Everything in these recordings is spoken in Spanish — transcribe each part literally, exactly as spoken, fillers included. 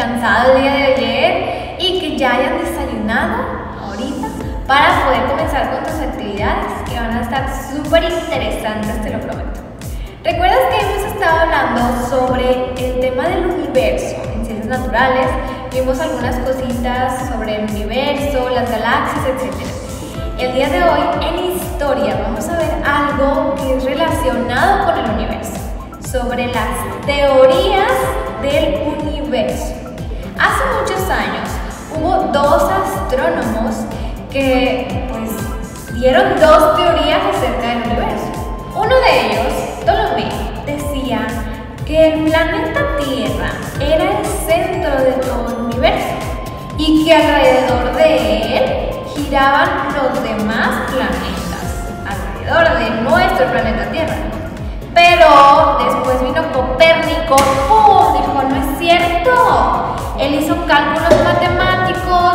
descansado el día de ayer y que ya hayan desayunado ahorita para poder comenzar con tus actividades que van a estar súper interesantes, te lo prometo. ¿Recuerdas que hemos estado hablando sobre el tema del universo en ciencias naturales? Vimos algunas cositas sobre el universo, las galaxias, etcétera. El día de hoy en historia vamos a ver algo que es relacionado con el universo, sobre las teorías del universo. Hace muchos años hubo dos astrónomos que pues dieron dos teorías acerca del universo. Uno de ellos, Ptolomeo, decía que el planeta Tierra era el centro de todo el universo y que alrededor de él giraban los demás planetas, alrededor de nuestro planeta Tierra. Pero después vino Copérnico, ¡pum! Dijo, no es cierto. Él hizo cálculos matemáticos,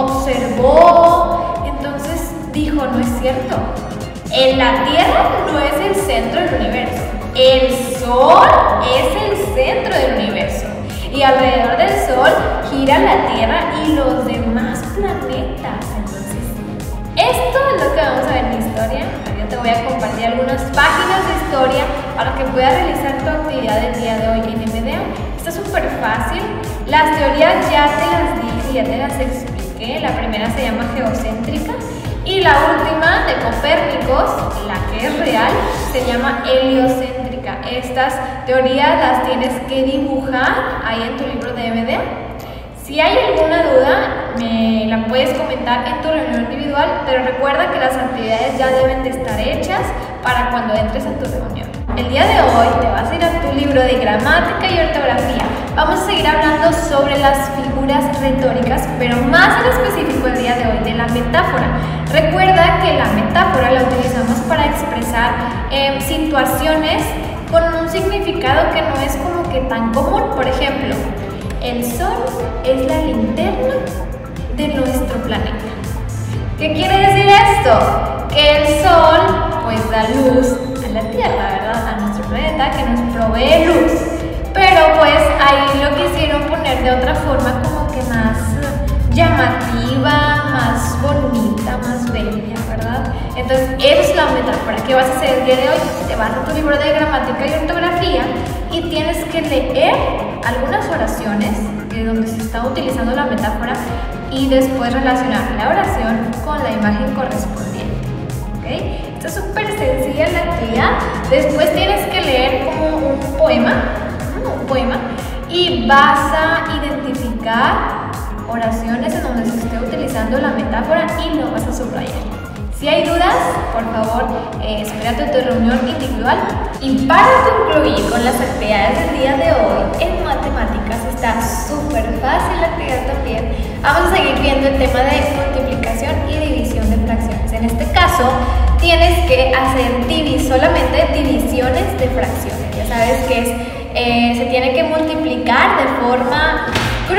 observó, entonces dijo, no es cierto. En la Tierra no es el centro del universo, el Sol es el centro del universo y alrededor del Sol gira la Tierra y los demás planetas. Entonces, esto es lo que vamos a ver en historia. Yo te voy a compartir algunas páginas de historia para que puedas realizar tu actividad del día de hoy en M D A. Esto es súper fácil. Las teorías ya te las dije, ya te las expliqué. La primera se llama geocéntrica. Y la última, de Copérnicos, la que es real, se llama heliocéntrica. Estas teorías las tienes que dibujar ahí en tu libro de M D A. Si hay alguna duda, me la puedes comentar en tu reunión individual, pero recuerda que las actividades ya deben de estar hechas para cuando entres a tu reunión. El día de hoy te vas a ir a tu libro de gramática y ortografía. Vamos a seguir hablando sobre las figuras retóricas, pero más en específico el día de hoy de la metáfora. Recuerda que la metáfora la utilizamos para expresar eh, situaciones con un significado que no es como que tan común. Por ejemplo, el Sol es la linterna de nuestro planeta. ¿Qué quiere decir esto? Que el Sol pues da luz a la Tierra, ¿verdad? A nuestro planeta, que nos provee luz. Pero pues ahí lo quisieron poner de otra forma, como que más llamativa, más bonita, más bella, ¿verdad? Entonces, esa es la metáfora. ¿Qué vas a hacer el día de hoy? Te vas a tu libro de gramática y ortografía y tienes que leer algunas oraciones de donde se está utilizando la metáfora y después relacionar la oración con la imagen correspondiente. ¿Ok? Esto es súper sencilla la actividad. Después tienes que leer como un poema, un poema y vas a identificar oraciones en donde se esté utilizando la metáfora y lo vas a subrayar. Si hay dudas, por favor, eh, espérate tu reunión individual. Y para concluir con las actividades del día de hoy, en matemáticas está súper fácil la actividad también. Vamos a seguir viendo el tema de multiplicación y división de fracciones. En este caso, tienes que hacer divis solamente divisiones de fracciones. Ya sabes que es, eh, se tiene que multiplicar de forma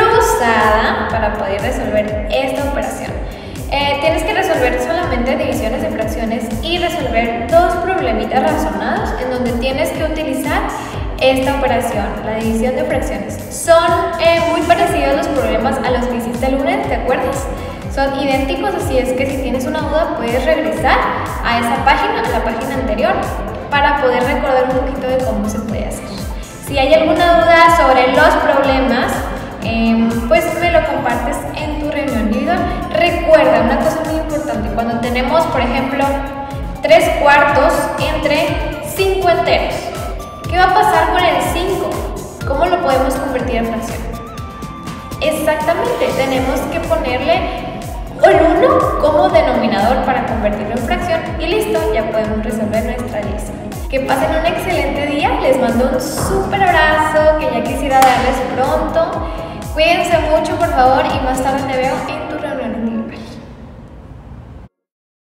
cruzada para poder resolver esta operación. Eh, tienes que resolver solamente divisiones de fracciones y resolver dos problemitas razonados en donde tienes que utilizar esta operación, la división de fracciones. Son eh, muy parecidos los problemas a los que hiciste el lunes, ¿te acuerdas? Son idénticos, así es que si tienes una duda puedes regresar a esa página, a la página anterior, para poder recordar un poquito de cómo se puede hacer. Si hay alguna duda sobre los problemas, Eh, pues me lo compartes en tu reunión individual. Recuerda una cosa muy importante: cuando tenemos, por ejemplo, tres cuartos entre cinco enteros, ¿qué va a pasar con el cinco? ¿Cómo lo podemos convertir en fracción? Exactamente, tenemos que ponerle el uno como denominador para convertirlo en fracción y listo, ya podemos resolver nuestra lista. Que pasen un excelente día, les mando un súper abrazo que ya quisiera darles pronto. Cuídense mucho, por favor, y más tarde te veo en